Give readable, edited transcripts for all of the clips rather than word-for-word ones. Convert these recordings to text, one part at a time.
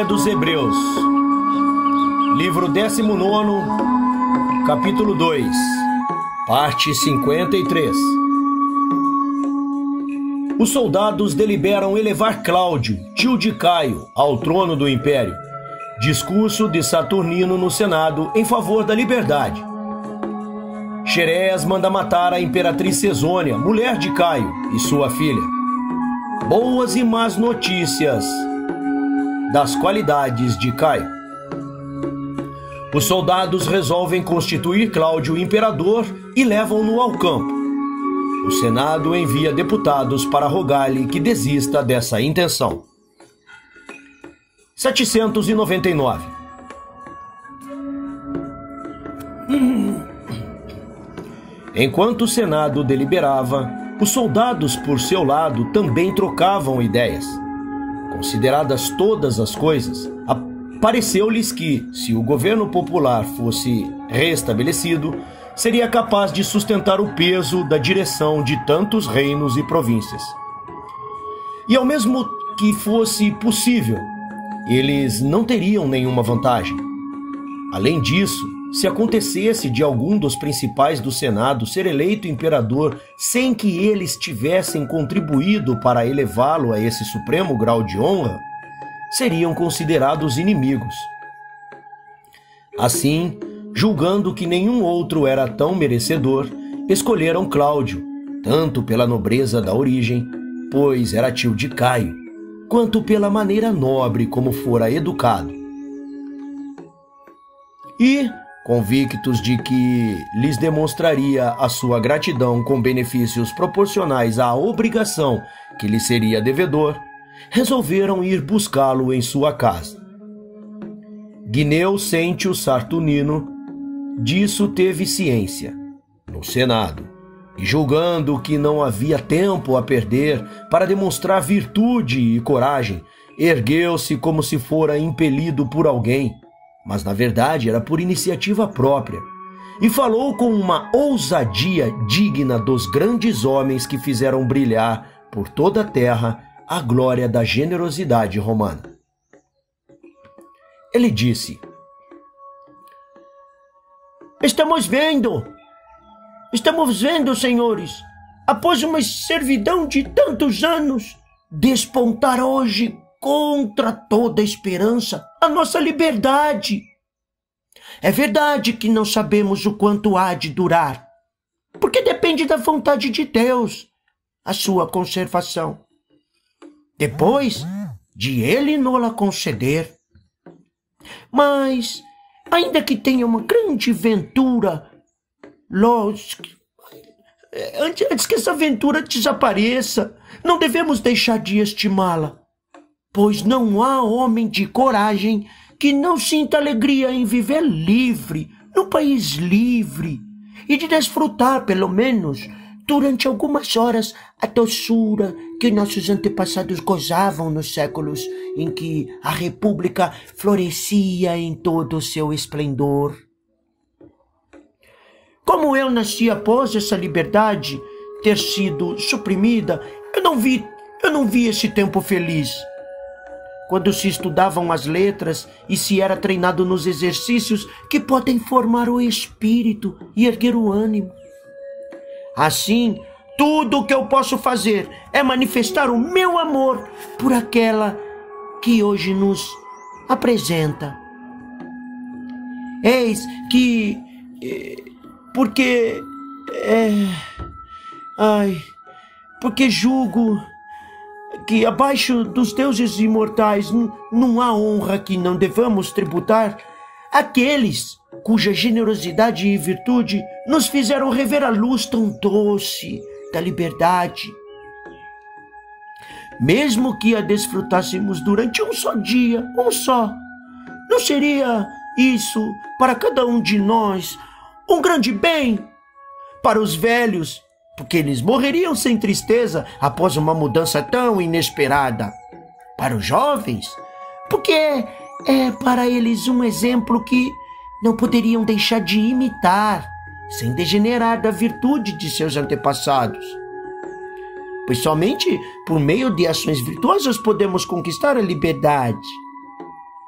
Carta dos Hebreus, livro 19, capítulo 2, parte 53. Os soldados deliberam elevar Cláudio, tio de Caio, ao trono do império. Discurso de Saturnino no Senado em favor da liberdade. Xerés manda matar a imperatriz Cesônia, mulher de Caio, e sua filha. Boas e más notícias das qualidades de Caio. Os soldados resolvem constituir Cláudio imperador e levam-no ao campo. O Senado envia deputados para rogar-lhe que desista dessa intenção. 799. Enquanto o Senado deliberava, os soldados, por seu lado, também trocavam ideias. Consideradas todas as coisas, pareceu-lhes que, se o governo popular fosse restabelecido, seria capaz de sustentar o peso da direção de tantos reinos e províncias. E ao mesmo que fosse possível, eles não teriam nenhuma vantagem. Além disso, se acontecesse de algum dos principais do Senado ser eleito imperador sem que eles tivessem contribuído para elevá-lo a esse supremo grau de honra, seriam considerados inimigos. Assim, julgando que nenhum outro era tão merecedor, escolheram Cláudio, tanto pela nobreza da origem, pois era tio de Caio, quanto pela maneira nobre como fora educado. E, convictos de que lhes demonstraria a sua gratidão com benefícios proporcionais à obrigação que lhe seria devedor, resolveram ir buscá-lo em sua casa. Gneu Sêntio Saturnino disso teve ciência no Senado, e julgando que não havia tempo a perder para demonstrar virtude e coragem, ergueu-se como se fora impelido por alguém, mas na verdade era por iniciativa própria, e falou com uma ousadia digna dos grandes homens que fizeram brilhar por toda a terra a glória da generosidade romana. Ele disse: Estamos vendo, senhores, após uma servidão de tantos anos, despontar hoje contra toda esperança a nossa liberdade. É verdade que não sabemos o quanto há de durar, porque depende da vontade de Deus a sua conservação, depois de Ele nos-la conceder. Mas, ainda que tenha uma grande ventura, antes que essa ventura desapareça, não devemos deixar de estimá-la, pois não há homem de coragem que não sinta alegria em viver livre, num país livre, e de desfrutar, pelo menos, durante algumas horas, a doçura que nossos antepassados gozavam nos séculos em que a República florescia em todo o seu esplendor. Como eu nasci após essa liberdade ter sido suprimida, eu não vi esse tempo feliz. Quando se estudavam as letras e se era treinado nos exercícios que podem formar o espírito e erguer o ânimo. Assim, tudo o que eu posso fazer é manifestar o meu amor por aquela que hoje nos apresenta. Eis que... porque julgo que abaixo dos deuses imortais não há honra que não devamos tributar àqueles cuja generosidade e virtude nos fizeram rever a luz tão doce da liberdade. Mesmo que a desfrutássemos durante um só dia, não seria isso para cada um de nós um grande bem? Para os velhos, porque eles morreriam sem tristeza após uma mudança tão inesperada. Para os jovens, porque é para eles um exemplo que não poderiam deixar de imitar, sem degenerar da virtude de seus antepassados. Pois somente por meio de ações virtuosas podemos conquistar a liberdade.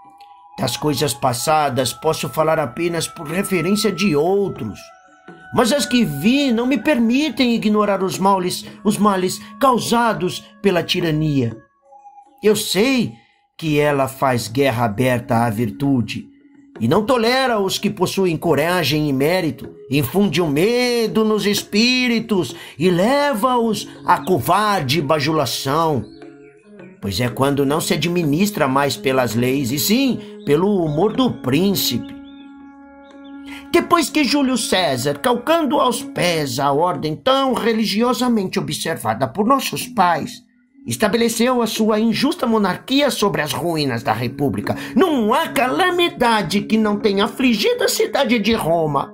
Das coisas passadas posso falar apenas por referência de outros. Mas as que vi não me permitem ignorar os males causados pela tirania. Eu sei que ela faz guerra aberta à virtude e não tolera os que possuem coragem e mérito, infunde o medo nos espíritos e leva-os à covarde bajulação, pois é quando não se administra mais pelas leis, e sim pelo humor do príncipe. Depois que Júlio César, calcando aos pés a ordem tão religiosamente observada por nossos pais, estabeleceu a sua injusta monarquia sobre as ruínas da República, não há calamidade que não tenha afligido a cidade de Roma.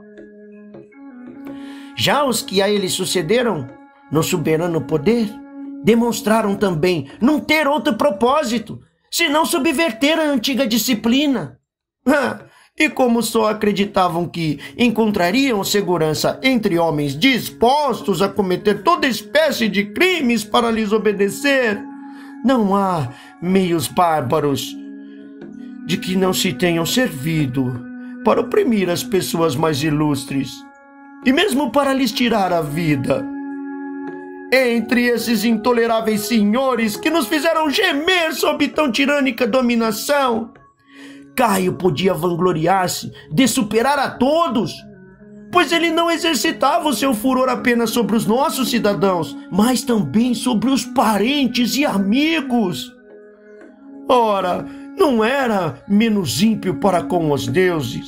Já os que a ele sucederam no soberano poder demonstraram também não ter outro propósito, senão subverter a antiga disciplina. E como só acreditavam que encontrariam segurança entre homens dispostos a cometer toda espécie de crimes para lhes obedecer, não há meios bárbaros de que não se tenham servido para oprimir as pessoas mais ilustres e mesmo para lhes tirar a vida. Entre esses intoleráveis senhores que nos fizeram gemer sob tão tirânica dominação, Caio podia vangloriar-se de superar a todos, pois ele não exercitava o seu furor apenas sobre os nossos cidadãos, mas também sobre os parentes e amigos. Ora, não era menos ímpio para com os deuses,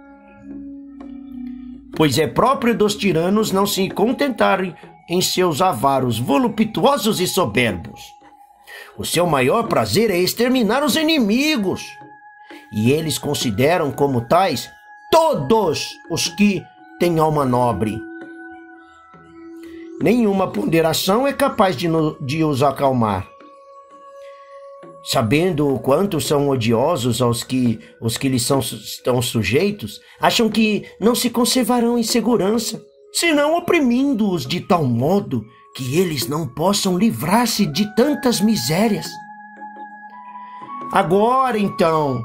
pois é próprio dos tiranos não se contentarem em seus avaros voluptuosos e soberbos. O seu maior prazer é exterminar os inimigos, e eles consideram como tais todos os que têm alma nobre. Nenhuma ponderação é capaz de os acalmar. Sabendo o quanto são odiosos os que lhes estão sujeitos, acham que não se conservarão em segurança, senão oprimindo-os de tal modo que eles não possam livrar-se de tantas misérias. Agora então,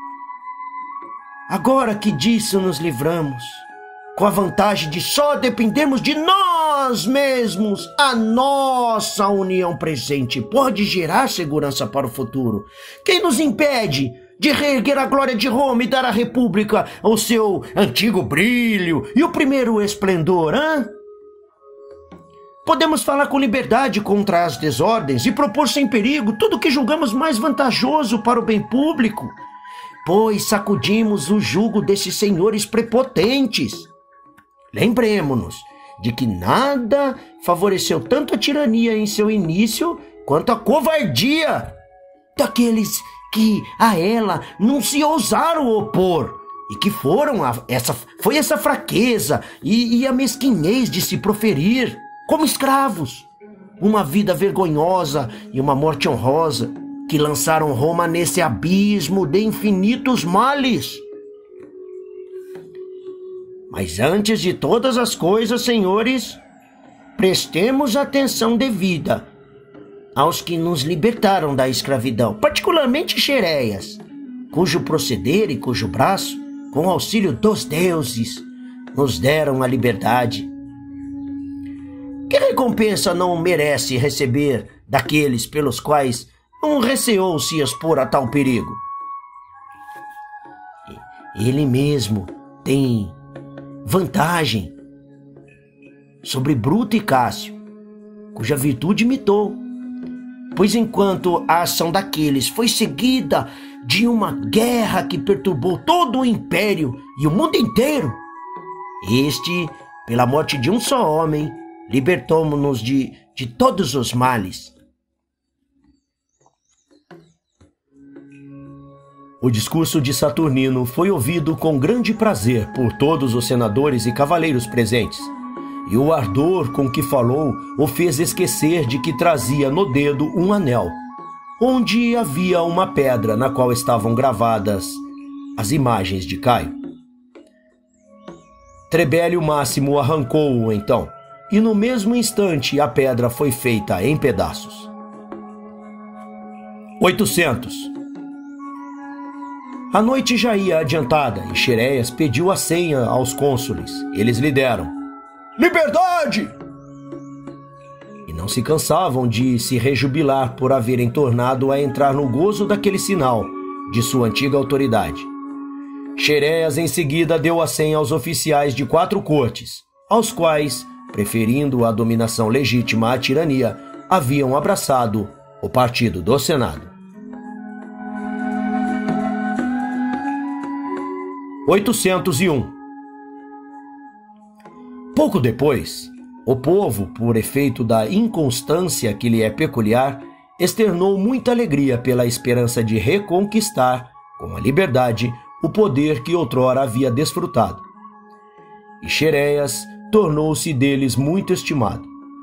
agora que disso nos livramos, com a vantagem de só dependermos de nós mesmos, a nossa união presente pode gerar segurança para o futuro. Quem nos impede de reerguer a glória de Roma e dar à República o seu antigo brilho e o primeiro esplendor, hein? Podemos falar com liberdade contra as desordens e propor sem perigo tudo o que julgamos mais vantajoso para o bem público, pois sacudimos o jugo desses senhores prepotentes. Lembremo-nos de que nada favoreceu tanto a tirania em seu início quanto a covardia daqueles que a ela não se ousaram opor, e que foi essa fraqueza e a mesquinhez de se proferir, como escravos, uma vida vergonhosa e uma morte honrosa, que lançaram Roma nesse abismo de infinitos males. Mas antes de todas as coisas, senhores, prestemos atenção devida aos que nos libertaram da escravidão, particularmente Xeréias, cujo proceder e cujo braço, com o auxílio dos deuses, nos deram a liberdade. Que recompensa não merece receber daqueles pelos quais não receou se expor a tal perigo? Ele mesmo tem vantagem sobre Bruto e Cássio, cuja virtude imitou, pois enquanto a ação daqueles foi seguida de uma guerra que perturbou todo o império e o mundo inteiro, este, pela morte de um só homem, libertou-nos de todos os males. O discurso de Saturnino foi ouvido com grande prazer por todos os senadores e cavaleiros presentes, e o ardor com que falou o fez esquecer de que trazia no dedo um anel, onde havia uma pedra na qual estavam gravadas as imagens de Caio. Trebélio Máximo arrancou-o então, e no mesmo instante a pedra foi feita em pedaços. 800. A noite já ia adiantada e Xeréias pediu a senha aos cônsules. Eles lhe deram. Liberdade! E não se cansavam de se rejubilar por haverem tornado a entrar no gozo daquele sinal de sua antiga autoridade. Xeréias em seguida deu a senha aos oficiais de 4 cortes, aos quais, preferindo a dominação legítima à tirania, haviam abraçado o partido do Senado. 801. Pouco depois, o povo, por efeito da inconstância que lhe é peculiar, externou muita alegria pela esperança de reconquistar, com a liberdade, o poder que outrora havia desfrutado. E Xeréias tornou-se deles muito estimado.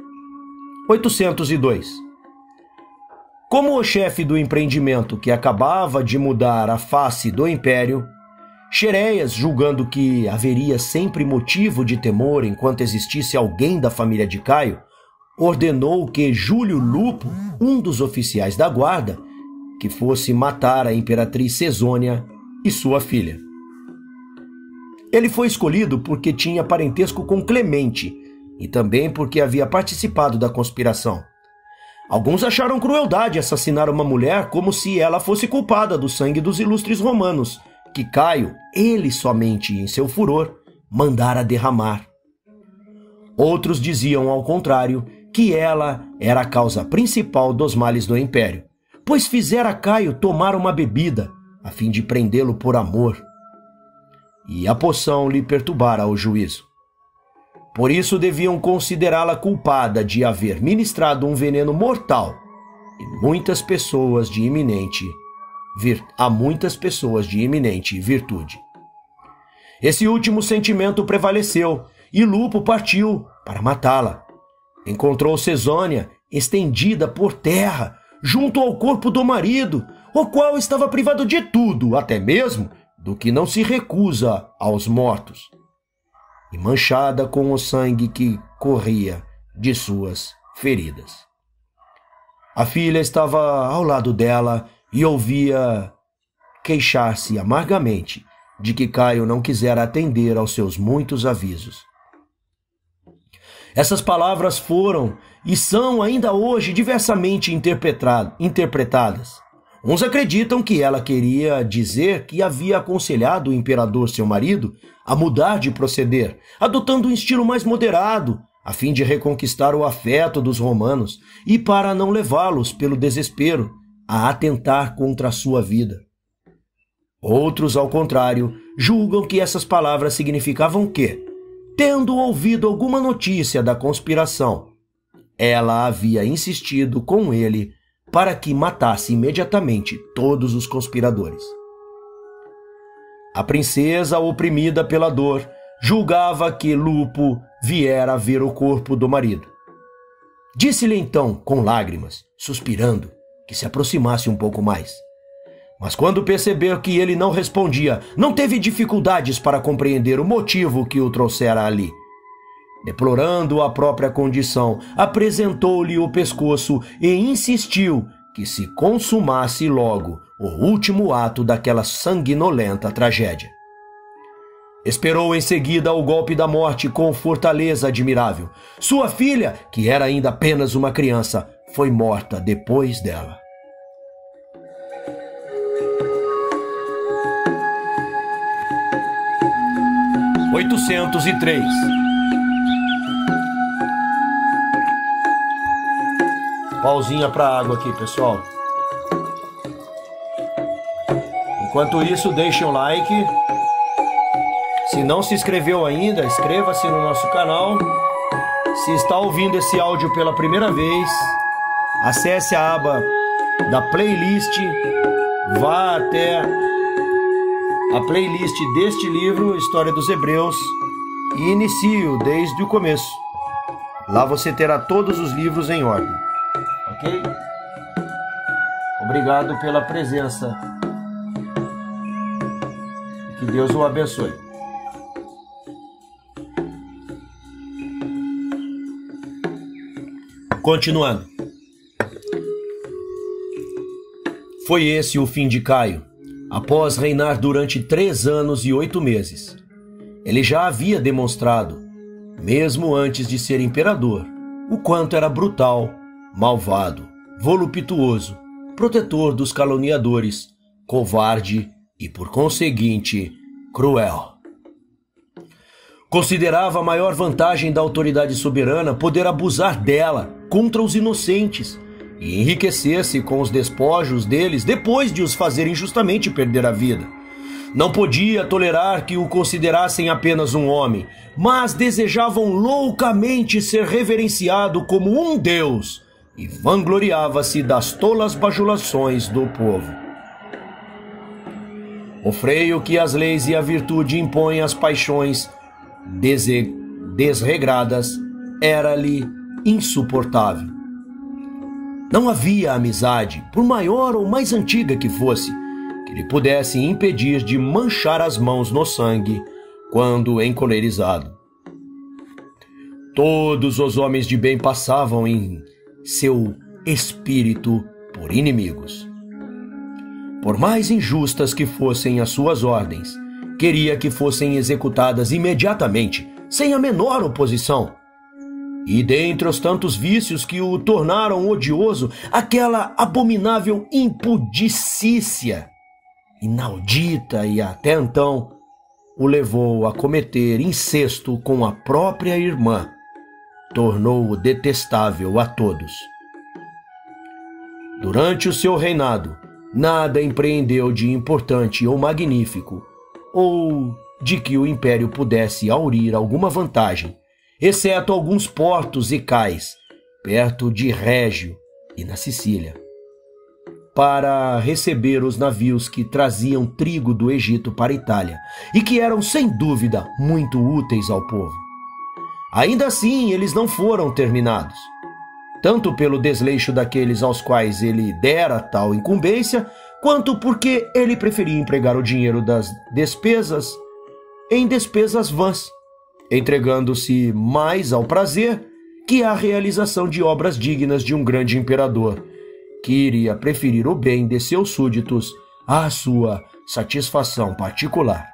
802. Como o chefe do empreendimento que acabava de mudar a face do império, Xeréias, julgando que haveria sempre motivo de temor enquanto existisse alguém da família de Caio, ordenou que Júlio Lupo, um dos oficiais da guarda, que fosse matar a imperatriz Cesônia e sua filha. Ele foi escolhido porque tinha parentesco com Clemente e também porque havia participado da conspiração. Alguns acharam crueldade assassinar uma mulher como se ela fosse culpada do sangue dos ilustres romanos, que Caio, ele somente em seu furor, mandara derramar. Outros diziam, ao contrário, que ela era a causa principal dos males do império, pois fizera Caio tomar uma bebida, a fim de prendê-lo por amor. E a poção lhe perturbara o juízo. Por isso deviam considerá-la culpada de haver ministrado um veneno mortal a muitas pessoas de iminente virtude. Esse último sentimento prevaleceu e Lupo partiu para matá-la. Encontrou Cesônia estendida por terra junto ao corpo do marido, o qual estava privado de tudo, até mesmo do que não se recusa aos mortos, e manchada com o sangue que corria de suas feridas. A filha estava ao lado dela e ouvia queixar-se amargamente de que Caio não quisera atender aos seus muitos avisos. Essas palavras foram e são ainda hoje diversamente interpretadas. Uns acreditam que ela queria dizer que havia aconselhado o imperador, seu marido, a mudar de proceder, adotando um estilo mais moderado, a fim de reconquistar o afeto dos romanos e para não levá-los pelo desespero a atentar contra a sua vida. Outros, ao contrário, julgam que essas palavras significavam que, tendo ouvido alguma notícia da conspiração, ela havia insistido com ele para que matasse imediatamente todos os conspiradores. A princesa, oprimida pela dor, julgava que Lupo viera ver o corpo do marido. Disse-lhe então, com lágrimas, suspirando, que se aproximasse um pouco mais. Mas quando percebeu que ele não respondia, não teve dificuldades para compreender o motivo que o trouxera ali. Deplorando a própria condição, apresentou-lhe o pescoço e insistiu que se consumasse logo o último ato daquela sanguinolenta tragédia. Esperou em seguida o golpe da morte com fortaleza admirável. Sua filha, que era ainda apenas uma criança, foi morta depois dela. (803) 803. Pausinha para água aqui, pessoal. Enquanto isso, deixem o like. Se não se inscreveu ainda, inscreva-se no nosso canal. Se está ouvindo esse áudio pela primeira vez, acesse a aba da playlist, vá até a playlist deste livro, História dos Hebreus, e inicie-o desde o começo. Lá você terá todos os livros em ordem. Ok? Obrigado pela presença. Que Deus o abençoe. Continuando. Foi esse o fim de Caio, após reinar durante 3 anos e 8 meses. Ele já havia demonstrado, mesmo antes de ser imperador, o quanto era brutal, malvado, voluptuoso, protetor dos caluniadores, covarde e, por conseguinte, cruel. Considerava a maior vantagem da autoridade soberana poder abusar dela contra os inocentes e enriquecer-se com os despojos deles depois de os fazer injustamente perder a vida. Não podia tolerar que o considerassem apenas um homem, mas desejavam loucamente ser reverenciado como um deus e vangloriava-se das tolas bajulações do povo. O freio que as leis e a virtude impõem às paixões desregradas era-lhe insuportável. Não havia amizade, por maior ou mais antiga que fosse, que lhe pudesse impedir de manchar as mãos no sangue quando encolerizado. Todos os homens de bem passavam em seu espírito por inimigos. Por mais injustas que fossem as suas ordens, queria que fossem executadas imediatamente, sem a menor oposição. E dentre os tantos vícios que o tornaram odioso, aquela abominável impudicícia, inaudita e até então, o levou a cometer incesto com a própria irmã, tornou-o detestável a todos. Durante o seu reinado, nada empreendeu de importante ou magnífico, ou de que o império pudesse aurir alguma vantagem, exceto alguns portos e cais, perto de Régio e na Sicília, para receber os navios que traziam trigo do Egito para a Itália e que eram, sem dúvida, muito úteis ao povo. Ainda assim, eles não foram terminados, tanto pelo desleixo daqueles aos quais ele dera tal incumbência, quanto porque ele preferia empregar o dinheiro das despesas em despesas vãs, entregando-se mais ao prazer que à realização de obras dignas de um grande imperador, que iria preferir o bem de seus súditos à sua satisfação particular.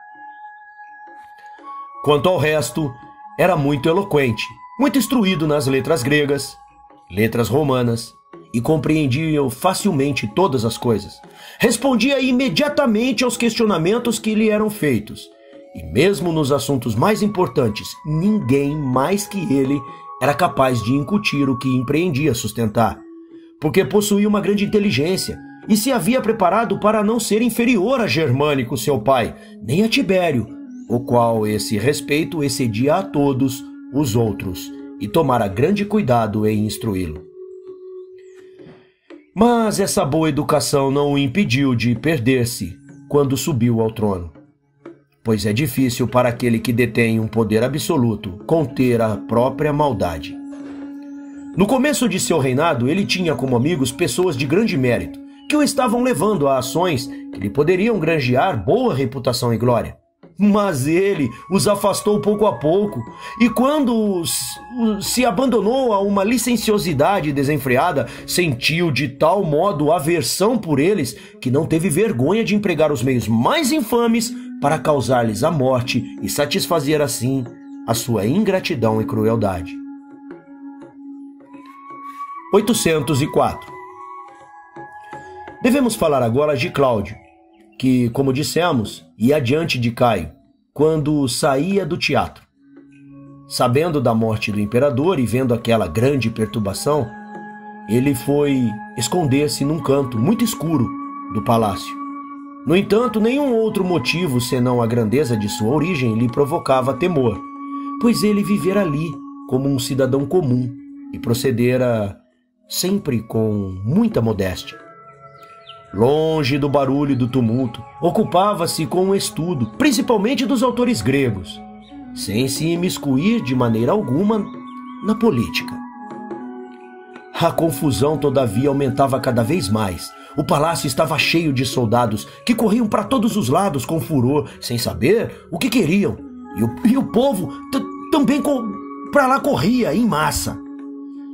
Quanto ao resto, era muito eloquente, muito instruído nas letras gregas, letras romanas, e compreendia facilmente todas as coisas. Respondia imediatamente aos questionamentos que lhe eram feitos, e mesmo nos assuntos mais importantes, ninguém mais que ele era capaz de incutir o que empreendia sustentar, porque possuía uma grande inteligência e se havia preparado para não ser inferior a Germânico, seu pai, nem a Tibério, o qual esse respeito excedia a todos os outros, e tomara grande cuidado em instruí-lo. Mas essa boa educação não o impediu de perder-se quando subiu ao trono, pois é difícil para aquele que detém um poder absoluto conter a própria maldade. No começo de seu reinado, ele tinha como amigos pessoas de grande mérito, que o estavam levando a ações que lhe poderiam granjear boa reputação e glória. Mas ele os afastou pouco a pouco, e quando se abandonou a uma licenciosidade desenfreada, sentiu de tal modo aversão por eles que não teve vergonha de empregar os meios mais infames para causar-lhes a morte e satisfazer assim a sua ingratidão e crueldade. 804. Devemos falar agora de Cláudio, que, como dissemos, ia adiante de Caio, quando saía do teatro. Sabendo da morte do imperador e vendo aquela grande perturbação, ele foi esconder-se num canto muito escuro do palácio. No entanto, nenhum outro motivo senão a grandeza de sua origem lhe provocava temor, pois ele vivera ali como um cidadão comum e procedera sempre com muita modéstia. Longe do barulho e do tumulto, ocupava-se com o estudo, principalmente dos autores gregos, sem se imiscuir de maneira alguma na política. A confusão, todavia, aumentava cada vez mais. O palácio estava cheio de soldados que corriam para todos os lados com furor, sem saber o que queriam. E o povo também para lá corria em massa.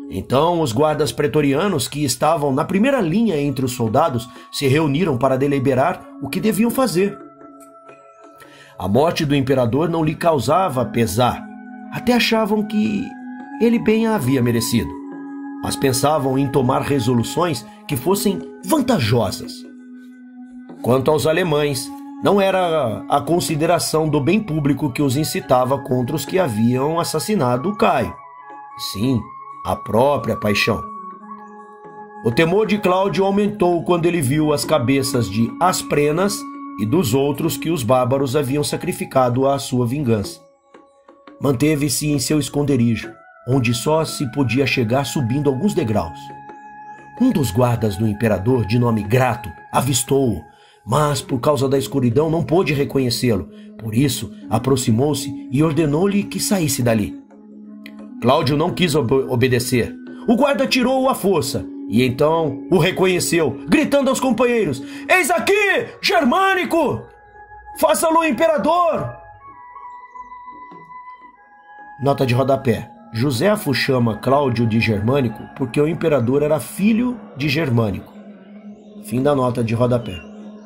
Então os guardas pretorianos, que estavam na primeira linha entre os soldados, se reuniram para deliberar o que deviam fazer. A morte do imperador não lhe causava pesar, até achavam que ele bem a havia merecido, mas pensavam em tomar resoluções que fossem vantajosas. Quanto aos alemães, não era a consideração do bem público que os incitava contra os que haviam assassinado Caio, sim, a própria paixão. O temor de Cláudio aumentou quando ele viu as cabeças de Asprenas e dos outros que os bárbaros haviam sacrificado à sua vingança. Manteve-se em seu esconderijo, onde só se podia chegar subindo alguns degraus. Um dos guardas do imperador, de nome Grato, avistou-o, mas por causa da escuridão não pôde reconhecê-lo. Por isso, aproximou-se e ordenou-lhe que saísse dali. Cláudio não quis obedecer. O guarda tirou-o à força e então o reconheceu, gritando aos companheiros: "Eis aqui, Germânico! Faça-lo imperador!" Nota de rodapé. Joséfo chama Cláudio de Germânico porque o imperador era filho de Germânico. Fim da nota de rodapé.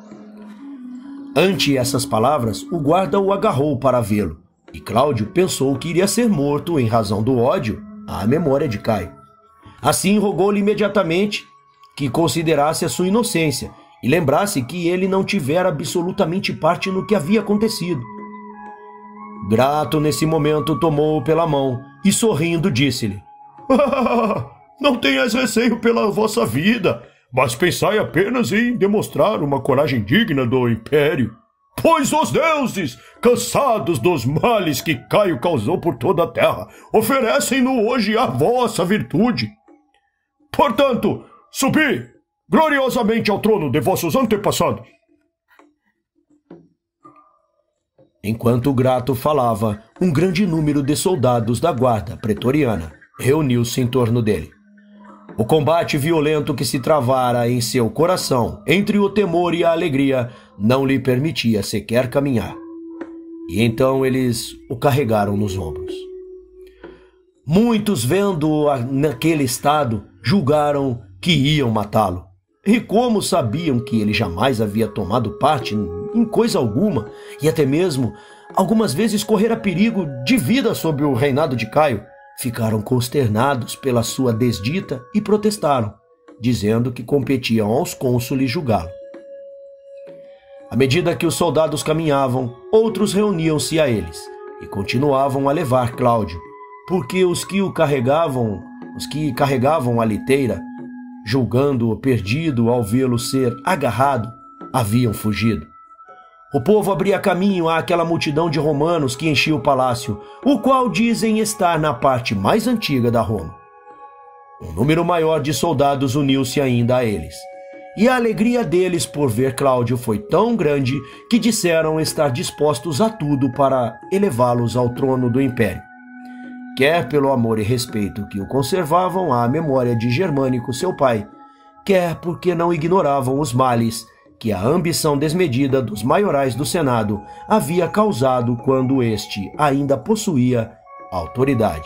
Ante essas palavras, o guarda o agarrou para vê-lo, e Cláudio pensou que iria ser morto em razão do ódio à memória de Caio. Assim rogou-lhe imediatamente que considerasse a sua inocência e lembrasse que ele não tivera absolutamente parte no que havia acontecido. Grato, nesse momento, tomou-o pela mão e, sorrindo, disse-lhe: "Não tenhas receio pela vossa vida, mas pensai apenas em demonstrar uma coragem digna do império. Pois os deuses, cansados dos males que Caio causou por toda a terra, oferecem-no hoje à vossa virtude. Portanto, subi gloriosamente ao trono de vossos antepassados." Enquanto o Grato falava, um grande número de soldados da guarda pretoriana reuniu-se em torno dele. O combate violento que se travara em seu coração, entre o temor e a alegria, não lhe permitia sequer caminhar. E então eles o carregaram nos ombros. Muitos, vendo-o naquele estado, julgaram que iam matá-lo. E como sabiam que ele jamais havia tomado parte em coisa alguma, e até mesmo algumas vezes correra perigo de vida sob o reinado de Caio, ficaram consternados pela sua desdita e protestaram, dizendo que competiam aos cônsules julgá-lo. À medida que os soldados caminhavam, outros reuniam-se a eles e continuavam a levar Cláudio, porque os que carregavam a liteira, julgando-o perdido ao vê-lo ser agarrado, haviam fugido. O povo abria caminho àquela multidão de romanos que enchia o palácio, o qual dizem estar na parte mais antiga da Roma. Um número maior de soldados uniu-se ainda a eles, e a alegria deles por ver Cláudio foi tão grande que disseram estar dispostos a tudo para elevá-los ao trono do império, quer pelo amor e respeito que o conservavam à memória de Germânico, seu pai, quer porque não ignoravam os males que a ambição desmedida dos maiorais do Senado havia causado quando este ainda possuía autoridade.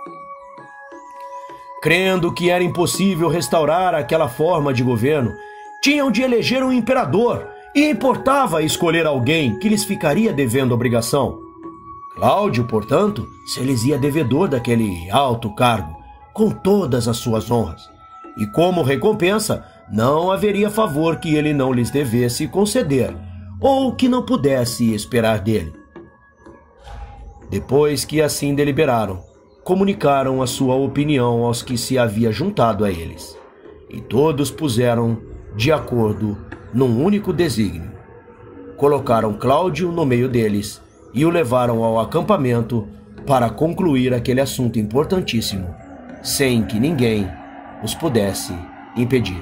Crendo que era impossível restaurar aquela forma de governo, tinham de eleger um imperador e importava escolher alguém que lhes ficaria devendo obrigação. Cláudio, portanto, se lhes ia devedor daquele alto cargo, com todas as suas honras, e como recompensa, não haveria favor que ele não lhes devesse conceder, ou que não pudesse esperar dele. Depois que assim deliberaram, comunicaram a sua opinião aos que se havia juntado a eles, e todos puseram de acordo num único desígnio. Colocaram Cláudio no meio deles e o levaram ao acampamento para concluir aquele assunto importantíssimo, sem que ninguém os pudesse impedir.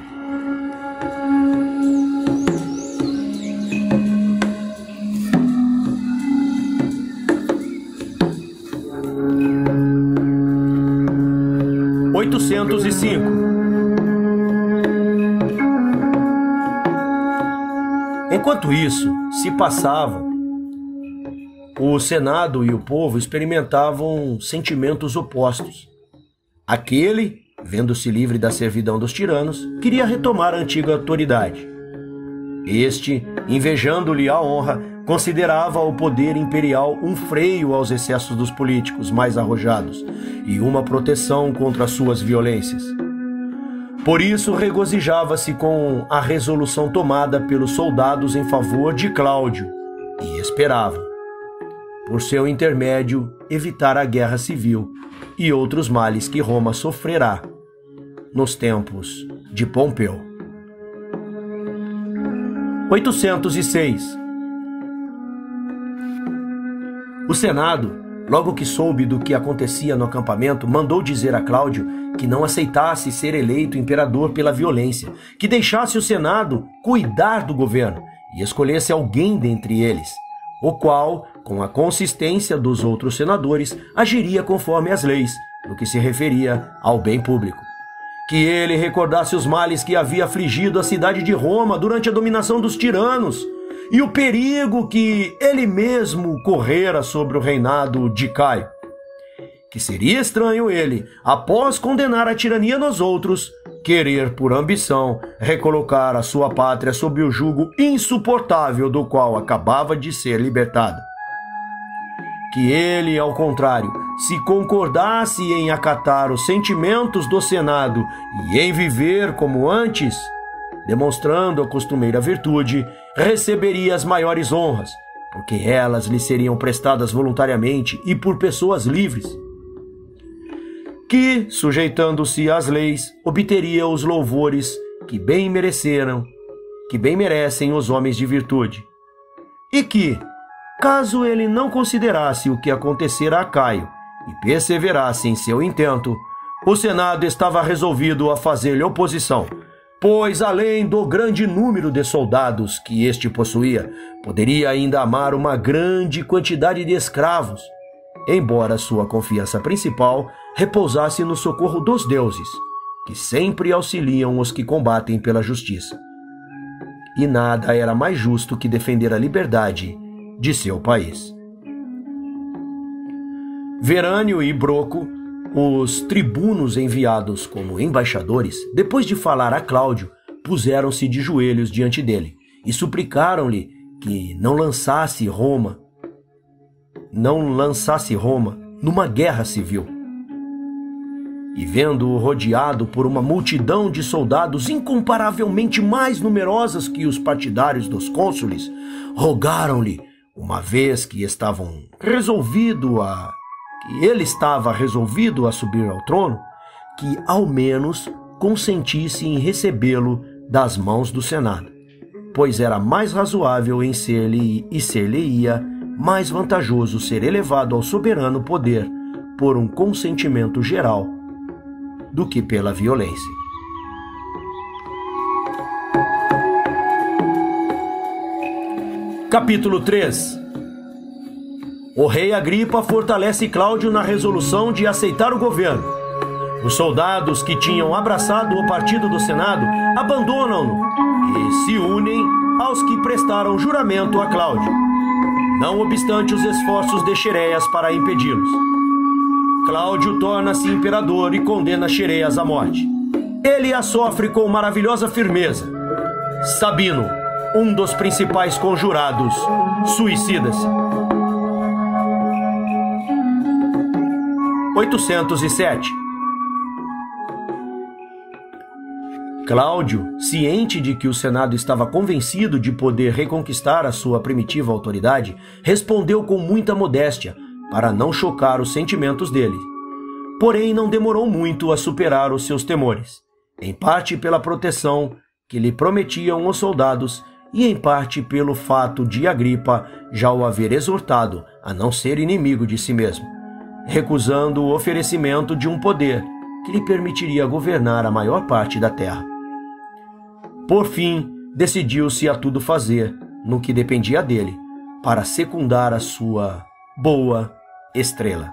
Enquanto isso se passava, o Senado e o povo experimentavam sentimentos opostos. Aquele vendo-se livre da servidão dos tiranos, queria retomar a antiga autoridade. Este, invejando-lhe a honra, considerava o poder imperial um freio aos excessos dos políticos mais arrojados e uma proteção contra suas violências. Por isso, regozijava-se com a resolução tomada pelos soldados em favor de Cláudio e esperava, por seu intermédio, evitar a guerra civil e outros males que Roma sofrerá nos tempos de Pompeu. 806. O Senado, logo que soube do que acontecia no acampamento, mandou dizer a Cláudio que não aceitasse ser eleito imperador pela violência, que deixasse o Senado cuidar do governo e escolhesse alguém dentre eles, o qual, com a consistência dos outros senadores, agiria conforme as leis, no que se referia ao bem público. Que ele recordasse os males que havia afligido a cidade de Roma durante a dominação dos tiranos e o perigo que ele mesmo correra sobre o reinado de Caio. Que seria estranho ele, após condenar a tirania nos outros, querer por ambição recolocar a sua pátria sob o jugo insuportável do qual acabava de ser libertado. Que ele, ao contrário, se concordasse em acatar os sentimentos do Senado e em viver como antes, demonstrando a costumeira virtude, receberia as maiores honras, porque elas lhe seriam prestadas voluntariamente e por pessoas livres. Que, sujeitando-se às leis, obteria os louvores que bem merecem os homens de virtude. E que, caso ele não considerasse o que acontecera a Caio e perseverasse em seu intento, o Senado estava resolvido a fazer-lhe oposição, pois, além do grande número de soldados que este possuía, poderia ainda amar uma grande quantidade de escravos, embora sua confiança principal repousasse no socorro dos deuses, que sempre auxiliam os que combatem pela justiça. E nada era mais justo que defender a liberdade de seu país. Verânio e Broco, os tribunos enviados como embaixadores, depois de falar a Cláudio, puseram-se de joelhos diante dele e suplicaram-lhe que não lançasse Roma numa guerra civil. E vendo-o rodeado por uma multidão de soldados incomparavelmente mais numerosas que os partidários dos cônsules, rogaram-lhe, uma vez que ele estava resolvido a subir ao trono, que ao menos consentisse em recebê-lo das mãos do Senado, pois era mais razoável em ser-lhe-ia mais vantajoso ser elevado ao soberano poder por um consentimento geral do que pela violência. Capítulo 3. O rei Agripa fortalece Cláudio na resolução de aceitar o governo. Os soldados que tinham abraçado o partido do Senado abandonam-no e se unem aos que prestaram juramento a Cláudio, não obstante os esforços de Xeréas para impedi-los. Cláudio torna-se imperador e condena Xeréas à morte. Ele a sofre com maravilhosa firmeza. Sabino, um dos principais conjurados, suicida-se. 807. Cláudio, ciente de que o Senado estava convencido de poder reconquistar a sua primitiva autoridade, respondeu com muita modéstia, para não chocar os sentimentos dele. Porém, não demorou muito a superar os seus temores, em parte pela proteção que lhe prometiam os soldados e em parte pelo fato de Agripa já o haver exortado a não ser inimigo de si mesmo, recusando o oferecimento de um poder que lhe permitiria governar a maior parte da terra. Por fim, decidiu-se a tudo fazer, no que dependia dele, para secundar a sua boa estrela.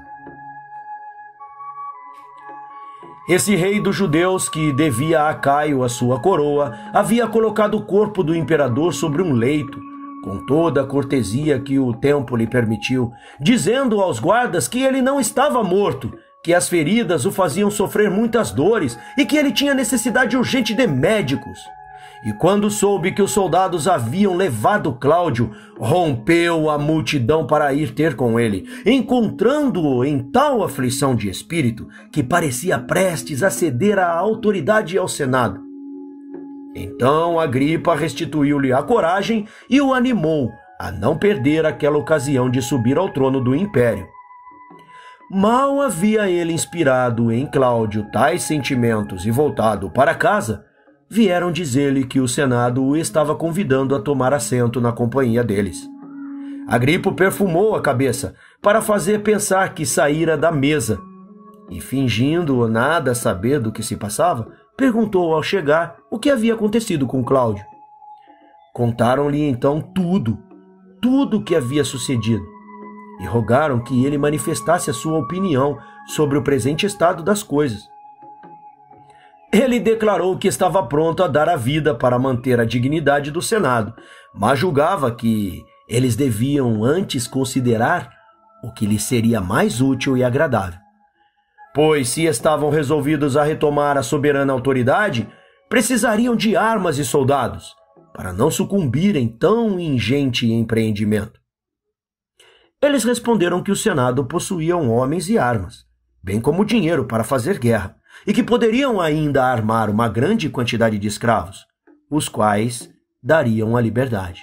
Esse rei dos judeus, que devia a Caio a sua coroa, havia colocado o corpo do imperador sobre um leito, com toda a cortesia que o tempo lhe permitiu, dizendo aos guardas que ele não estava morto, que as feridas o faziam sofrer muitas dores e que ele tinha necessidade urgente de médicos. E quando soube que os soldados haviam levado Cláudio, rompeu a multidão para ir ter com ele, encontrando-o em tal aflição de espírito que parecia prestes a ceder à autoridade e ao Senado. Então Agripa restituiu-lhe a coragem e o animou a não perder aquela ocasião de subir ao trono do império. Mal havia ele inspirado em Cláudio tais sentimentos e voltado para casa, vieram dizer-lhe que o Senado o estava convidando a tomar assento na companhia deles. Agripa perfumou a cabeça para fazer pensar que saíra da mesa e, fingindo nada saber do que se passava, perguntou ao chegar o que havia acontecido com Cláudio. Contaram-lhe então tudo o que havia sucedido e rogaram que ele manifestasse a sua opinião sobre o presente estado das coisas. Ele declarou que estava pronto a dar a vida para manter a dignidade do Senado, mas julgava que eles deviam antes considerar o que lhes seria mais útil e agradável. Pois, se estavam resolvidos a retomar a soberana autoridade, precisariam de armas e soldados, para não sucumbirem tão ingente empreendimento. Eles responderam que o Senado possuía homens e armas, bem como dinheiro para fazer guerra, e que poderiam ainda armar uma grande quantidade de escravos, os quais dariam a liberdade.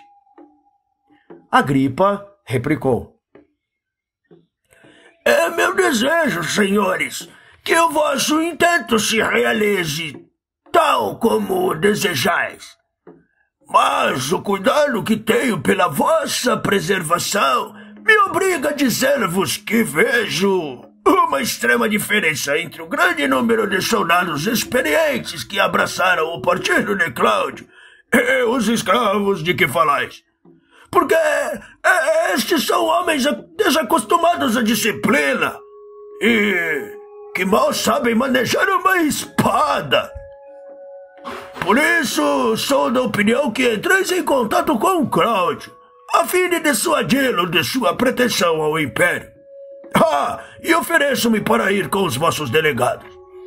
Agripa replicou: É meu desejo, senhores, que o vosso intento se realize, tal como o desejais. Mas o cuidado que tenho pela vossa preservação me obriga a dizer-vos que vejo uma extrema diferença entre o grande número de soldados experientes que abraçaram o partido de Cláudio e os escravos de que falais. Porque estes são homens desacostumados à disciplina e que mal sabem manejar uma espada. Por isso, sou da opinião que entreis em contato com Cláudio, a fim de dissuadi-lo de sua pretensão ao império. E ofereço-me para ir com os vossos delegados.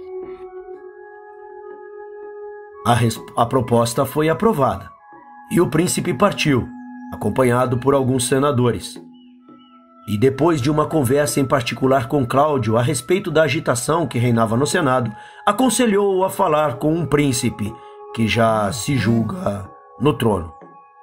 A proposta foi aprovada, e o príncipe partiu, acompanhado por alguns senadores. E depois de uma conversa em particular com Cláudio a respeito da agitação que reinava no Senado, aconselhou-o a falar com um príncipe que já se julga no trono.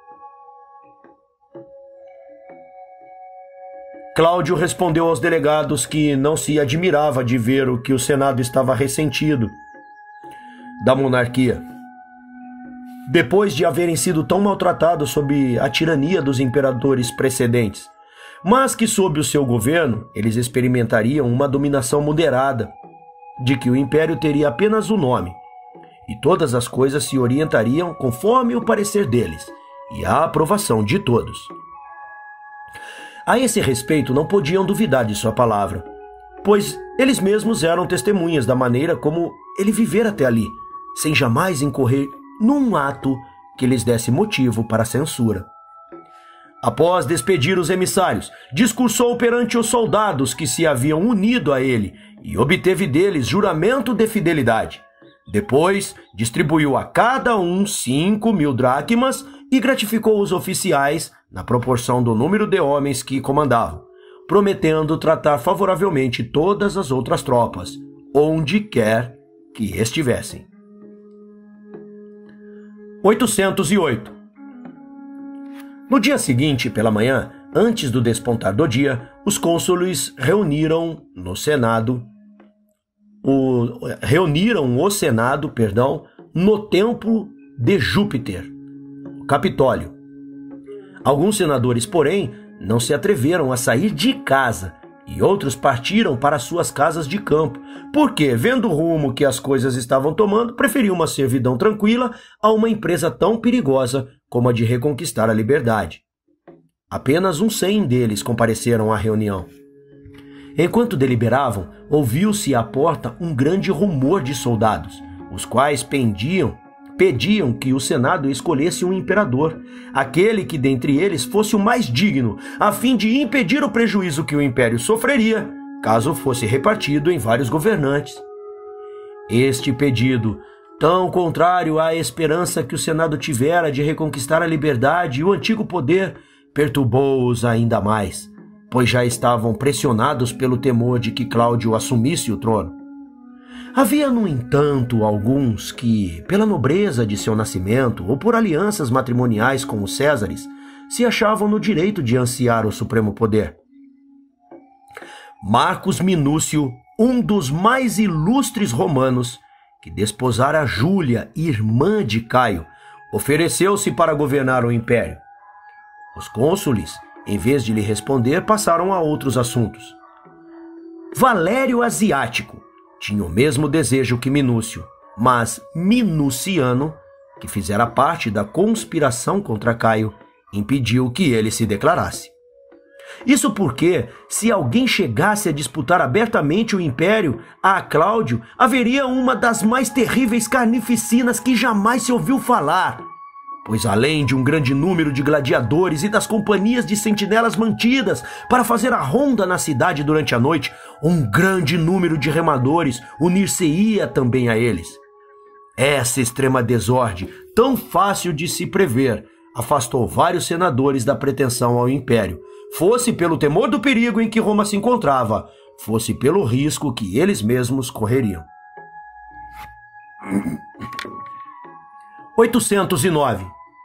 Cláudio respondeu aos delegados que não se admirava de ver o que o Senado estava ressentido da monarquia, depois de haverem sido tão maltratados sob a tirania dos imperadores precedentes, mas que sob o seu governo eles experimentariam uma dominação moderada, de que o império teria apenas o nome, e todas as coisas se orientariam conforme o parecer deles e a aprovação de todos. A esse respeito não podiam duvidar de sua palavra, pois eles mesmos eram testemunhas da maneira como ele vivera até ali, sem jamais incorrer num ato que lhes desse motivo para censura. Após despedir os emissários, discursou perante os soldados que se haviam unido a ele e obteve deles juramento de fidelidade. Depois, distribuiu a cada um 5.000 dracmas e gratificou os oficiais na proporção do número de homens que comandavam, prometendo tratar favoravelmente todas as outras tropas, onde quer que estivessem. 808. No dia seguinte, pela manhã, antes do despontar do dia, os cônsules reuniram o Senado no templo de Júpiter, o Capitólio. Alguns senadores, porém, não se atreveram a sair de casa e outros partiram para suas casas de campo, porque, vendo o rumo que as coisas estavam tomando, preferiam uma servidão tranquila a uma empresa tão perigosa como a de reconquistar a liberdade. Apenas uns 100 deles compareceram à reunião. Enquanto deliberavam, ouviu-se à porta um grande rumor de soldados, os quais pediam que o Senado escolhesse um imperador, aquele que dentre eles fosse o mais digno, a fim de impedir o prejuízo que o império sofreria caso fosse repartido em vários governantes. Este pedido, tão contrário à esperança que o Senado tivera de reconquistar a liberdade e o antigo poder, perturbou-os ainda mais, pois já estavam pressionados pelo temor de que Cláudio assumisse o trono. Havia, no entanto, alguns que, pela nobreza de seu nascimento ou por alianças matrimoniais com os Césares, se achavam no direito de ansiar o supremo poder. Marcus Minúcio, um dos mais ilustres romanos, que desposara Júlia, irmã de Caio, ofereceu-se para governar o império. Os cônsules, em vez de lhe responder, passaram a outros assuntos. Valério Asiático tinha o mesmo desejo que Minúcio, mas Minuciano, que fizera parte da conspiração contra Caio, impediu que ele se declarasse. Isso porque, se alguém chegasse a disputar abertamente o império a Cláudio, haveria uma das mais terríveis carnificinas que jamais se ouviu falar, pois além de um grande número de gladiadores e das companhias de sentinelas mantidas para fazer a ronda na cidade durante a noite, um grande número de remadores unir-se-ia também a eles. Essa extrema desordem, tão fácil de se prever, afastou vários senadores da pretensão ao império, fosse pelo temor do perigo em que Roma se encontrava, fosse pelo risco que eles mesmos correriam. 809.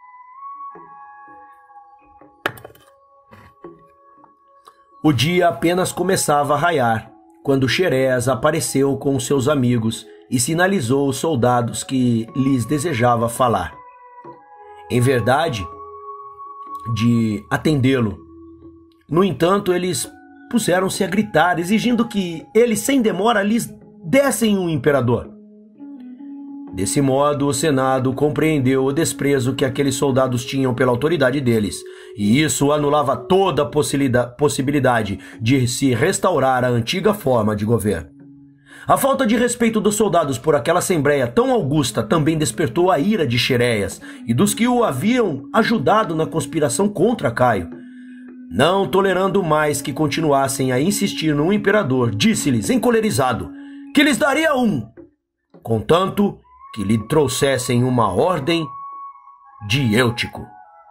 O dia apenas começava a raiar, quando Xerés apareceu com seus amigos e sinalizou aos soldados que lhes desejava falar. Em verdade, de atendê-lo. No entanto, eles puseram-se a gritar, exigindo que eles, sem demora, lhes dessem um imperador. Desse modo, o Senado compreendeu o desprezo que aqueles soldados tinham pela autoridade deles, e isso anulava toda a possibilidade de se restaurar a antiga forma de governo. A falta de respeito dos soldados por aquela assembleia tão augusta também despertou a ira de Xeréias e dos que o haviam ajudado na conspiração contra Caio. Não tolerando mais que continuassem a insistir no imperador, disse-lhes, encolerizado, que lhes daria um, contanto que lhe trouxessem uma ordem de Eutico.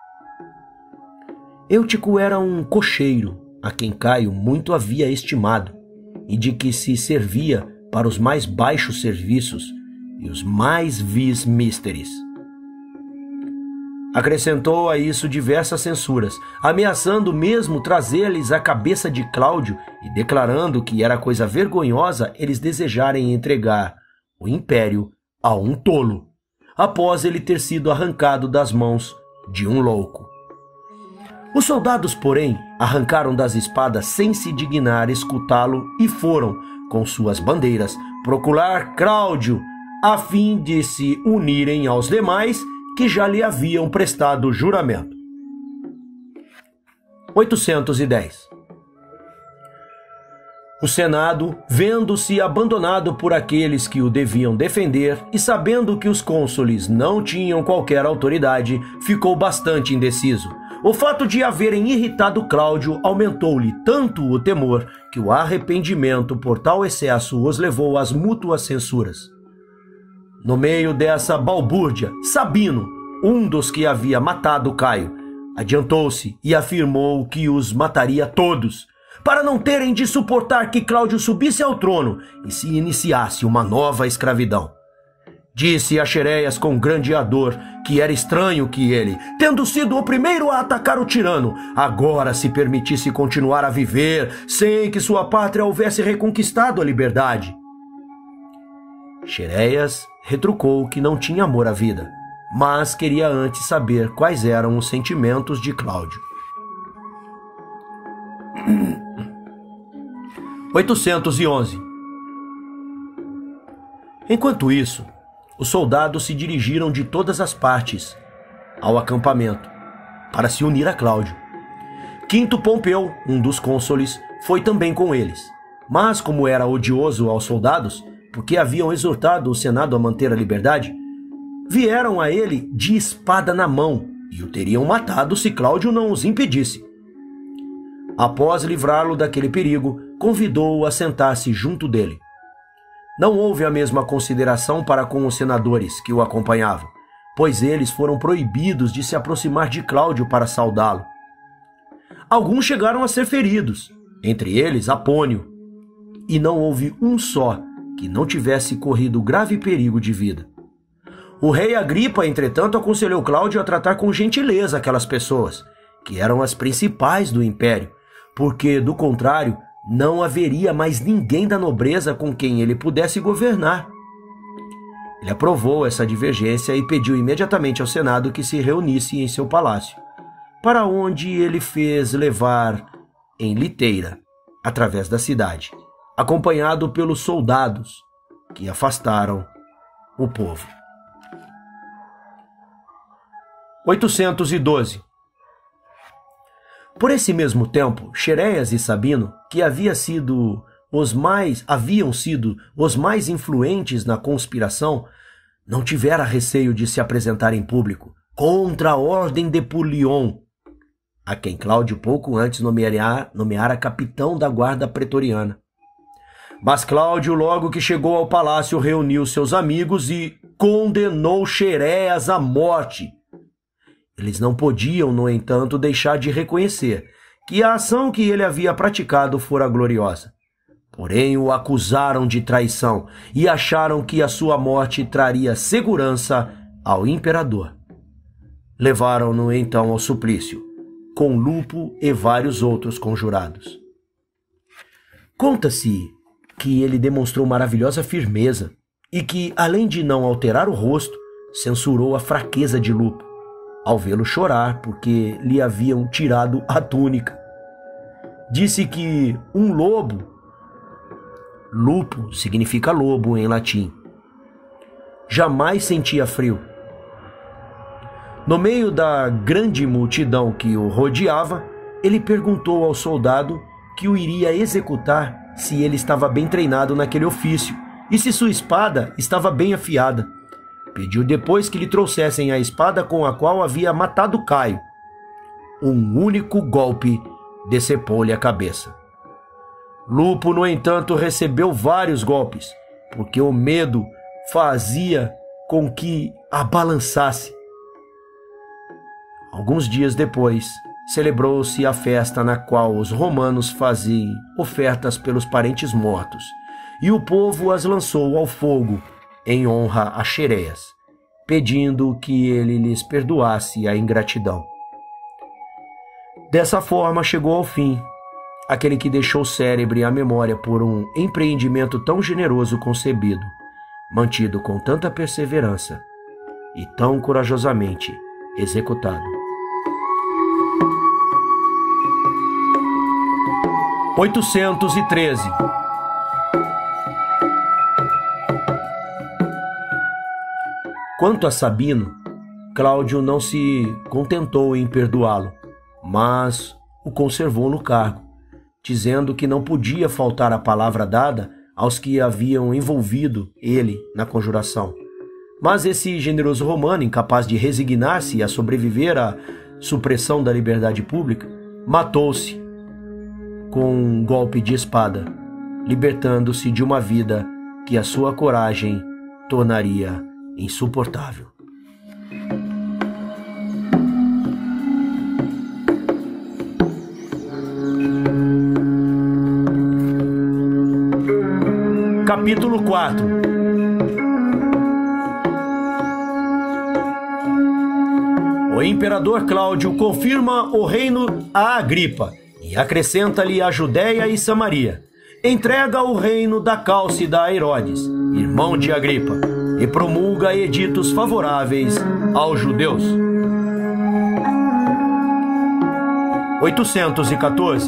Eutico era um cocheiro, a quem Caio muito havia estimado, e de que se servia para os mais baixos serviços e os mais vis misteres. Acrescentou a isso diversas censuras, ameaçando mesmo trazer-lhes a cabeça de Cláudio e declarando que era coisa vergonhosa eles desejarem entregar o império a um tolo, após ele ter sido arrancado das mãos de um louco. Os soldados, porém, arrancaram das espadas sem se dignar escutá-lo e foram, com suas bandeiras, procurar Cláudio, a fim de se unirem aos demais que já lhe haviam prestado juramento. 810. O Senado, vendo-se abandonado por aqueles que o deviam defender e sabendo que os cônsules não tinham qualquer autoridade, ficou bastante indeciso. O fato de haverem irritado Cláudio aumentou-lhe tanto o temor que o arrependimento por tal excesso os levou às mútuas censuras. No meio dessa balbúrdia, Sabino, um dos que havia matado Caio, adiantou-se e afirmou que os mataria todos, para não terem de suportar que Cláudio subisse ao trono e se iniciasse uma nova escravidão. Disse a Xeréias com grande ardor que era estranho que ele, tendo sido o primeiro a atacar o tirano, agora se permitisse continuar a viver sem que sua pátria houvesse reconquistado a liberdade. Xeréias retrucou que não tinha amor à vida, mas queria antes saber quais eram os sentimentos de Cláudio. 811. Enquanto isso, os soldados se dirigiram de todas as partes ao acampamento para se unir a Cláudio. Quinto Pompeu, um dos cônsules, foi também com eles, mas como era odioso aos soldados, porque haviam exortado o Senado a manter a liberdade, vieram a ele de espada na mão e o teriam matado se Cláudio não os impedisse. Após livrá-lo daquele perigo, convidou-o a sentar-se junto dele. Não houve a mesma consideração para com os senadores que o acompanhavam, pois eles foram proibidos de se aproximar de Cláudio para saudá-lo. Alguns chegaram a ser feridos, entre eles Apônio, e não houve um só que não tivesse corrido grave perigo de vida. O rei Agripa, entretanto, aconselhou Cláudio a tratar com gentileza aquelas pessoas, que eram as principais do império, porque, do contrário, não haveria mais ninguém da nobreza com quem ele pudesse governar. Ele aprovou essa divergência e pediu imediatamente ao Senado que se reunisse em seu palácio, para onde ele fez levar em liteira, através da cidade, acompanhado pelos soldados que afastaram o povo. 812. Por esse mesmo tempo, Xeréias e Sabino, que haviam sido os mais influentes na conspiração, não tiveram receio de se apresentar em público contra a ordem de Pulion, a quem Cláudio pouco antes nomeara capitão da guarda pretoriana. Mas Cláudio, logo que chegou ao palácio, reuniu seus amigos e condenou Xeréias à morte. Eles não podiam, no entanto, deixar de reconhecer que a ação que ele havia praticado fora gloriosa. Porém, o acusaram de traição e acharam que a sua morte traria segurança ao imperador. Levaram-no então ao suplício, com Lupo e vários outros conjurados. Conta-se que ele demonstrou maravilhosa firmeza e que, além de não alterar o rosto, censurou a fraqueza de Lupo, ao vê-lo chorar porque lhe haviam tirado a túnica. Disse que um lobo, Lupo significa lobo em latim, jamais sentia frio. No meio da grande multidão que o rodeava, ele perguntou ao soldado que o iria executar se ele estava bem treinado naquele ofício e se sua espada estava bem afiada. Pediu depois que lhe trouxessem a espada com a qual havia matado Caio. Um único golpe decepou-lhe a cabeça. Lupo, no entanto, recebeu vários golpes, porque o medo fazia com que a balançasse. Alguns dias depois, celebrou-se a festa na qual os romanos faziam ofertas pelos parentes mortos, e o povo as lançou ao fogo em honra a Xeréias, pedindo que ele lhes perdoasse a ingratidão. Dessa forma chegou ao fim aquele que deixou célebre a memória por um empreendimento tão generoso concebido, mantido com tanta perseverança e tão corajosamente executado. 813. Quanto a Sabino, Cláudio não se contentou em perdoá-lo, mas o conservou no cargo, dizendo que não podia faltar a palavra dada aos que haviam envolvido ele na conjuração. Mas esse generoso romano, incapaz de resignar-se a sobreviver à supressão da liberdade pública, matou-se com um golpe de espada, libertando-se de uma vida que a sua coragem tornaria insuportável. Capítulo 4. O imperador Cláudio confirma o reino a Agripa e acrescenta-lhe a Judéia e Samaria. Entrega o reino da Cálcida a Herodes, irmão de Agripa, e promulga editos favoráveis aos judeus. 814.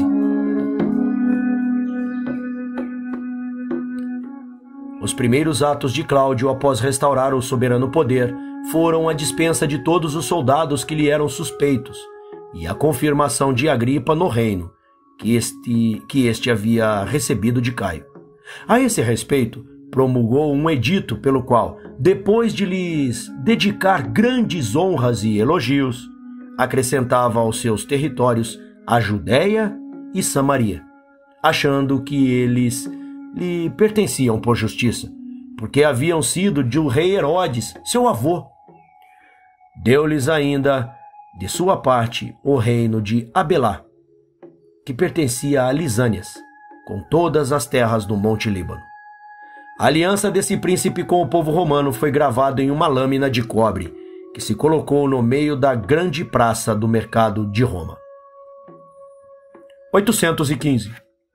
Os primeiros atos de Cláudio após restaurar o soberano poder foram a dispensa de todos os soldados que lhe eram suspeitos e a confirmação de Agripa no reino que este havia recebido de Caio. A esse respeito, promulgou um edito pelo qual, depois de lhes dedicar grandes honras e elogios, acrescentava aos seus territórios a Judéia e Samaria, achando que eles lhe pertenciam por justiça, porque haviam sido do rei Herodes, seu avô. Deu-lhes ainda, de sua parte, o reino de Abelá, que pertencia a Lisânias, com todas as terras do Monte Líbano. A aliança desse príncipe com o povo romano foi gravada em uma lâmina de cobre, que se colocou no meio da grande praça do mercado de Roma. 815.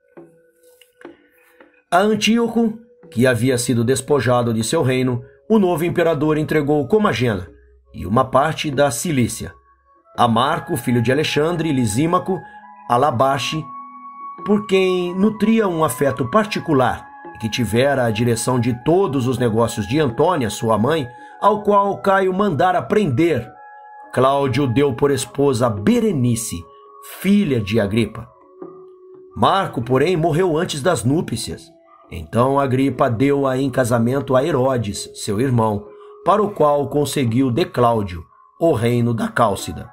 A Antíoco, que havia sido despojado de seu reino, o novo imperador entregou Comagena e uma parte da Cilícia, a Marco, filho de Alexandre, Lisímaco, a Labache, por quem nutria um afeto particular e que tivera a direção de todos os negócios de Antônia, sua mãe, ao qual Caio mandara prender. Cláudio deu por esposa Berenice, filha de Agripa. Marco, porém, morreu antes das núpcias. Então Agripa deu-a em casamento a Herodes, seu irmão, para o qual conseguiu de Cláudio o reino da Cálcida.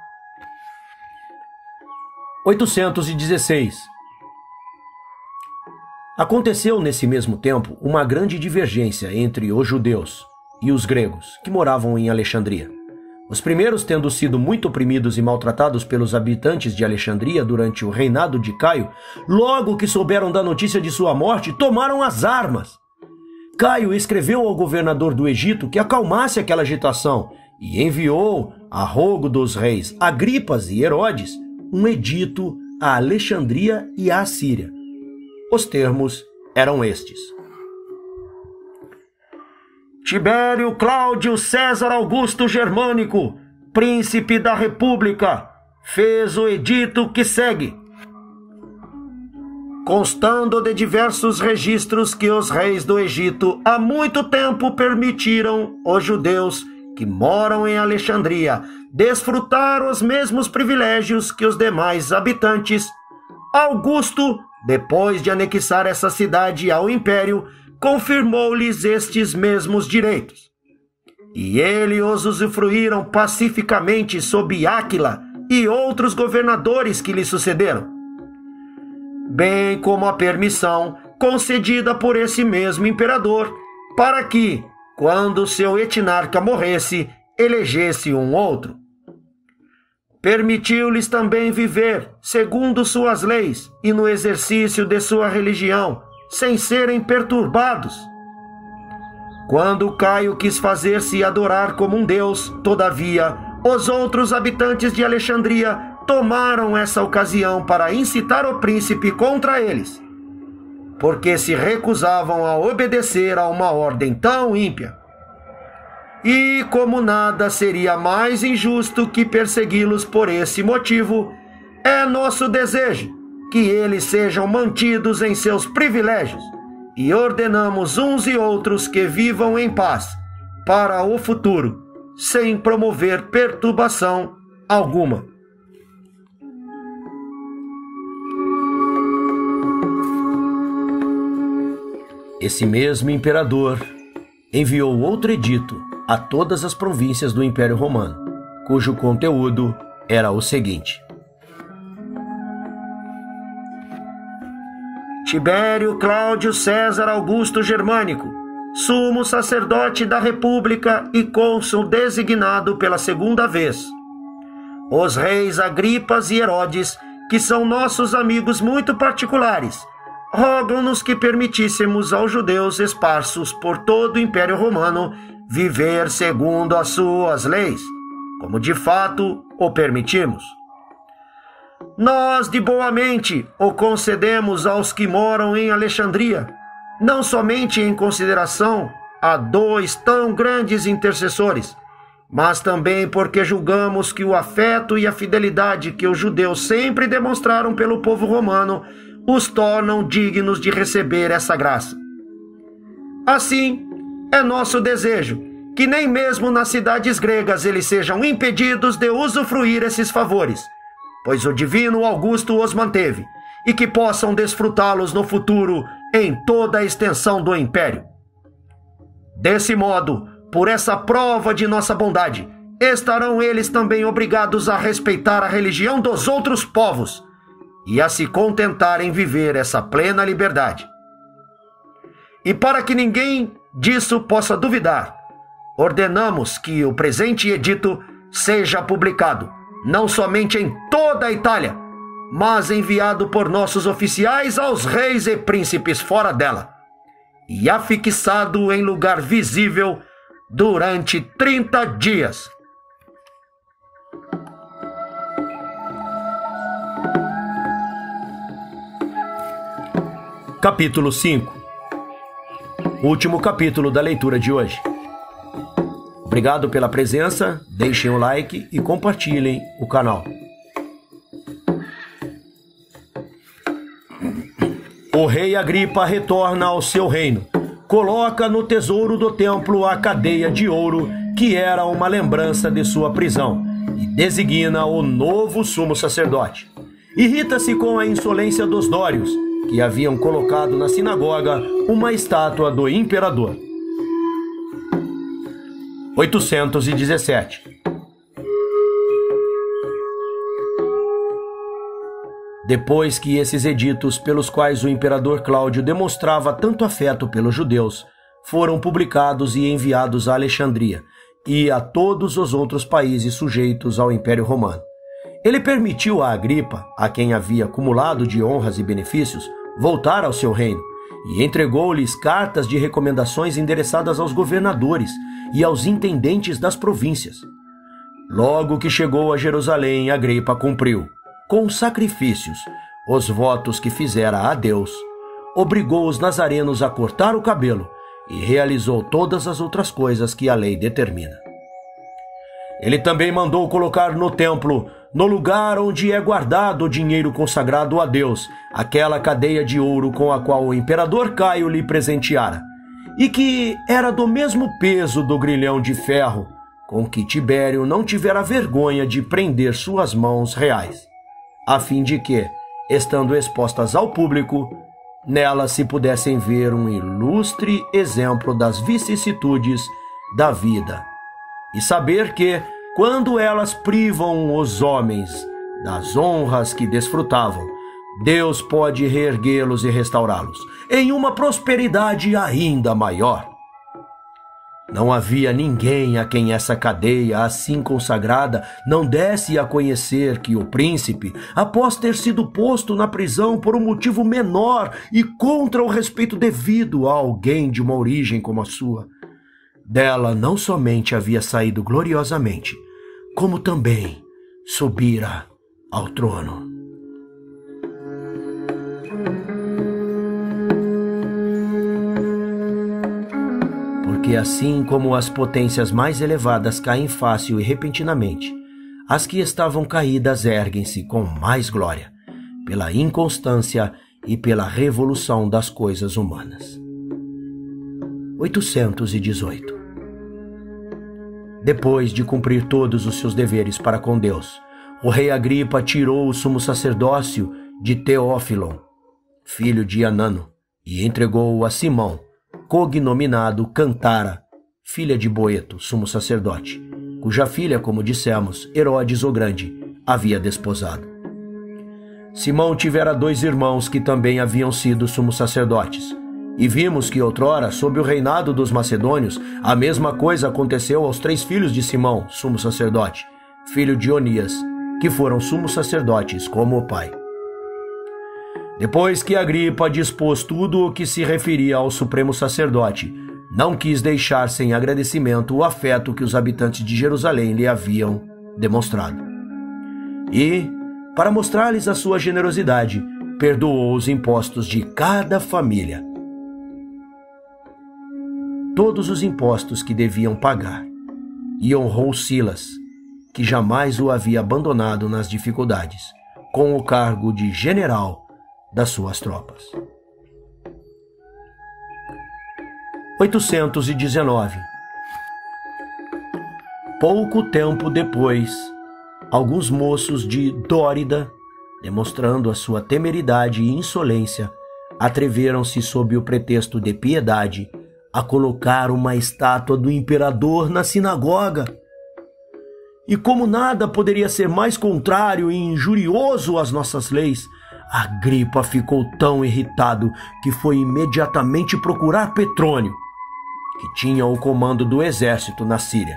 816. Aconteceu nesse mesmo tempo uma grande divergência entre os judeus e os gregos, que moravam em Alexandria. Os primeiros, tendo sido muito oprimidos e maltratados pelos habitantes de Alexandria durante o reinado de Caio, logo que souberam da notícia de sua morte, tomaram as armas. Caio escreveu ao governador do Egito que acalmasse aquela agitação e enviou, a rogo dos reis Agripas e Herodes, um edito a Alexandria e à Síria. Os termos eram estes: Tibério Cláudio César Augusto Germânico, príncipe da República, fez o edito que segue. Constando de diversos registros que os reis do Egito há muito tempo permitiram os judeus que moram em Alexandria desfrutar os mesmos privilégios que os demais habitantes, Augusto, depois de anexar essa cidade ao império, confirmou-lhes estes mesmos direitos. E eles os usufruíram pacificamente sob Áquila e outros governadores que lhe sucederam, bem como a permissão concedida por esse mesmo imperador, para que, quando seu etnarca morresse, elegesse um outro. Permitiu-lhes também viver segundo suas leis e no exercício de sua religião, sem serem perturbados. Quando Caio quis fazer-se adorar como um deus, todavia, os outros habitantes de Alexandria tomaram essa ocasião para incitar o príncipe contra eles, porque se recusavam a obedecer a uma ordem tão ímpia. E como nada seria mais injusto que persegui-los por esse motivo, é nosso desejo que eles sejam mantidos em seus privilégios, e ordenamos uns e outros que vivam em paz para o futuro, sem promover perturbação alguma. Esse mesmo imperador enviou outro edito a todas as províncias do Império Romano, cujo conteúdo era o seguinte: Tibério Cláudio César Augusto Germânico, sumo sacerdote da República e cônsul designado pela segunda vez. Os reis Agripas e Herodes, que são nossos amigos muito particulares, rogam-nos que permitíssemos aos judeus esparsos por todo o Império Romano viver segundo as suas leis, como de fato o permitimos. Nós de boa mente o concedemos aos que moram em Alexandria, não somente em consideração a dois tão grandes intercessores, mas também porque julgamos que o afeto e a fidelidade que os judeus sempre demonstraram pelo povo romano os tornam dignos de receber essa graça. Assim, é nosso desejo que nem mesmo nas cidades gregas eles sejam impedidos de usufruir esses favores, pois o divino Augusto os manteve, e que possam desfrutá-los no futuro em toda a extensão do império. Desse modo, por essa prova de nossa bondade, estarão eles também obrigados a respeitar a religião dos outros povos, e a se contentar em viver essa plena liberdade. E para que ninguém disso possa duvidar, ordenamos que o presente edito seja publicado, não somente em toda a Itália, mas enviado por nossos oficiais aos reis e príncipes fora dela, e afixado em lugar visível durante 30 dias. Capítulo 5. Último capítulo da leitura de hoje. Obrigado pela presença, deixem o like e compartilhem o canal. O rei Agripa retorna ao seu reino, coloca no tesouro do templo a cadeia de ouro, que era uma lembrança de sua prisão, e designa o novo sumo sacerdote. Irrita-se com a insolência dos dórios, que haviam colocado na sinagoga uma estátua do imperador. 817. Depois que esses editos, pelos quais o imperador Cláudio demonstrava tanto afeto pelos judeus, foram publicados e enviados a Alexandria e a todos os outros países sujeitos ao Império Romano, ele permitiu a Agripa, a quem havia acumulado de honras e benefícios, voltar ao seu reino, e entregou-lhes cartas de recomendações endereçadas aos governadores e aos intendentes das províncias. Logo que chegou a Jerusalém, Agripa cumpriu, com sacrifícios, os votos que fizera a Deus, obrigou os nazarenos a cortar o cabelo e realizou todas as outras coisas que a lei determina. Ele também mandou colocar no templo, no lugar onde é guardado o dinheiro consagrado a Deus, aquela cadeia de ouro com a qual o imperador Caio lhe presenteara, e que era do mesmo peso do grilhão de ferro, com que Tibério não tivera vergonha de prender suas mãos reais, a fim de que, estando expostas ao público, nelas se pudessem ver um ilustre exemplo das vicissitudes da vida, e saber que, quando elas privam os homens das honras que desfrutavam, Deus pode reerguê-los e restaurá-los em uma prosperidade ainda maior. Não havia ninguém a quem essa cadeia assim consagrada não desse a conhecer que o príncipe, após ter sido posto na prisão por um motivo menor e contra o respeito devido a alguém de uma origem como a sua, dela não somente havia saído gloriosamente, como também subira ao trono. Porque assim como as potências mais elevadas caem fácil e repentinamente, as que estavam caídas erguem-se com mais glória, pela inconstância e pela revolução das coisas humanas. 818. Depois de cumprir todos os seus deveres para com Deus, o rei Agripa tirou o sumo sacerdócio de Teófilon, filho de Anano, e entregou-o a Simão, cognominado Cantara, filha de Boeto, sumo sacerdote, cuja filha, como dissemos, Herodes o Grande, havia desposado. Simão tivera 2 irmãos que também haviam sido sumos sacerdotes, e vimos que outrora, sob o reinado dos macedônios, a mesma coisa aconteceu aos 3 filhos de Simão, sumo sacerdote, filho de Onias, que foram sumos sacerdotes como o pai. Depois que Agripa dispôs tudo o que se referia ao supremo sacerdote, não quis deixar sem agradecimento o afeto que os habitantes de Jerusalém lhe haviam demonstrado. E, para mostrar-lhes a sua generosidade, perdoou os impostos de cada família, todos os impostos que deviam pagar, e honrou Silas, que jamais o havia abandonado nas dificuldades, com o cargo de general das suas tropas. 819. Pouco tempo depois, alguns moços de Dórida, demonstrando a sua temeridade e insolência, atreveram-se sob o pretexto de piedade a colocar uma estátua do imperador na sinagoga. E como nada poderia ser mais contrário e injurioso às nossas leis, Agripa ficou tão irritado que foi imediatamente procurar Petrônio, que tinha o comando do exército na Síria.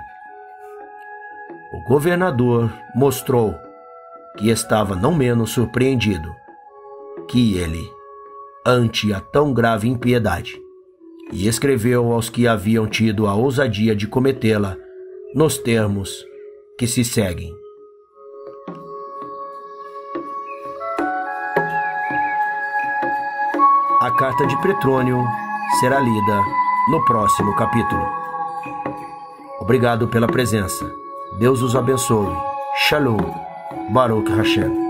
O governador mostrou que estava não menos surpreendido que ele ante a tão grave impiedade, e escreveu aos que haviam tido a ousadia de cometê-la nos termos que se seguem. A carta de Petrônio será lida no próximo capítulo. Obrigado pela presença. Deus os abençoe. Shalom. Baruch Hashem.